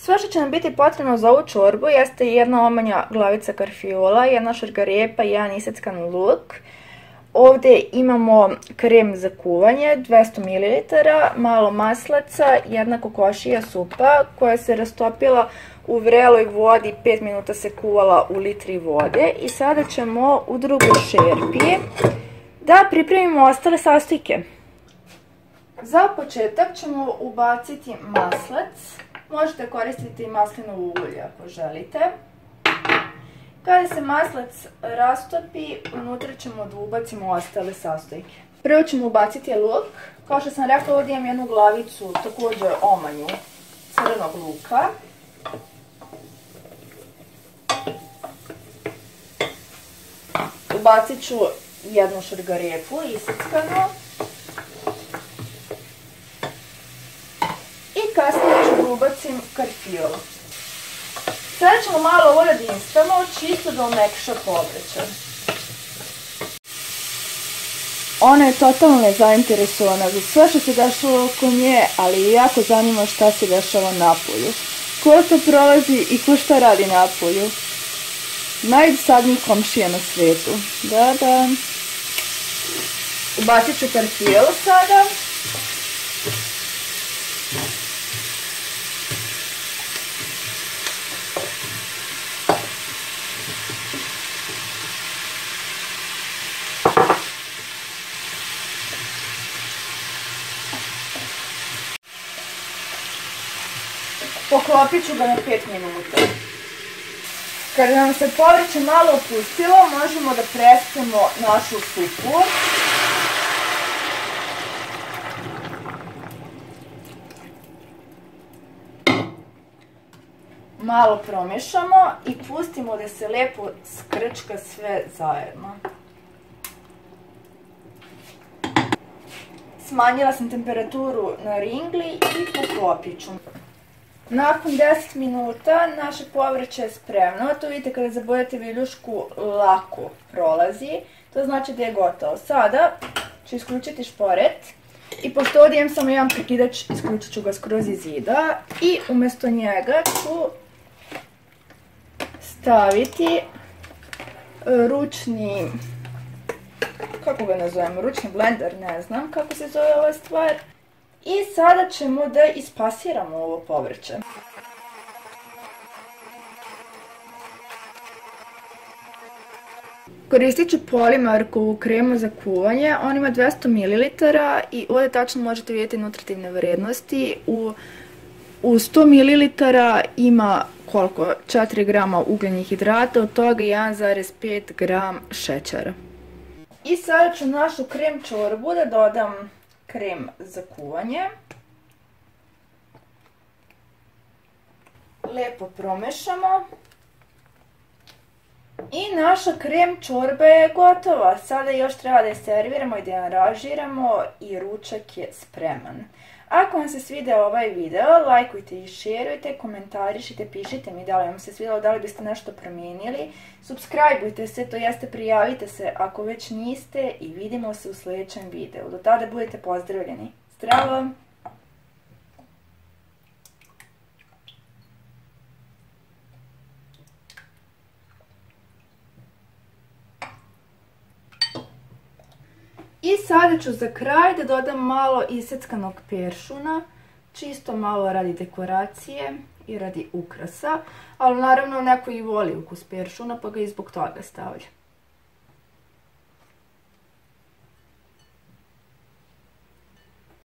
Sve što će nam biti potrebno za ovu čorbu jeste jedna omanja glavica karfiola, jedna šargarepa i jedan iseckan luk. Ovdje imamo krem za kuvanje, 200 ml, malo maslaca, jedna kokošija supa koja se rastopila u vreloj vodi, 5 minuta se kuvala u litri vode. I sada ćemo u drugoj šerpi da pripremimo ostale sastojke. Za početak ćemo ubaciti maslac. Možete koristiti i maslinovo ulje ako želite. Kada se maslac rastopi, unutra ćemo da ubacimo ostale sastojke. Prvo ćemo ubaciti luk. Kao što sam rekla, ovdje imam jednu glavicu, također omanju crvenog luka. Ubacit ću jednu šargarepu iseckanu. I kasnije ću da ubacim karfiol. Sada ćemo malo ovo da dinstamo, čisto da omekša povrće. Ona je totalno nezainteresovana za sve što se dešava oko nje, ali je jako zanima šta se dešava napolju. Ko to prolazi i ko šta radi napolju. Najdosadniji komšija na svijetu. Da. Ubacit ću karfiol sada. Poklopit ću ga na 5 minuta. Kada nam se povrće malo opustilo, možemo da presijemo našu supu. Malo promješamo i pustimo da se lijepo skrčka sve zajedno. Smanjila sam temperaturu na ringli i poklopit ću. Nakon 10 minuta naše povrće je spremno. To vidite kada zabodete viljušku lako prolazi. To znači da je gotovo. Sada ću isključiti šporet. I pošto ovdje imam samo jedan prekidač, isključit ću ga skroz iz zida. I umjesto njega ću staviti ručni, kako ga nazovem, ručni blender, ne znam kako se zove ova stvar. I sada ćemo da ispasiramo ovo povrće. Koristit ću Polimarkovu kremu za kuvanje, on ima 200 ml i ovdje tačno možete vidjeti nutritivne vrijednosti. U 100 ml ima koliko? 4 grama ugljenih hidrata, od toga 1,5 gram šećera. I sada ću našu krem čorbu da dodam krem za kuvanje. Lijepo promešamo. I naša krem čorba je gotova. Sada još treba da je serviramo i da je aranžiramo i ručak je spreman. Ako vam se svideo ovaj video, lajkujte i šerujte, komentarišite, pišite mi da li vam se svidelo, da li biste nešto promijenili. Subscribeujte se, to jeste prijavite se ako već niste i vidimo se u sljedećem videu. Do tada budete pozdravljeni. Zdravo! I sada ću za kraj da dodam malo iseckanog peršuna, čisto malo radi dekoracije i radi ukrasa, ali naravno neko i voli ukus peršuna pa ga i zbog toga stavlja.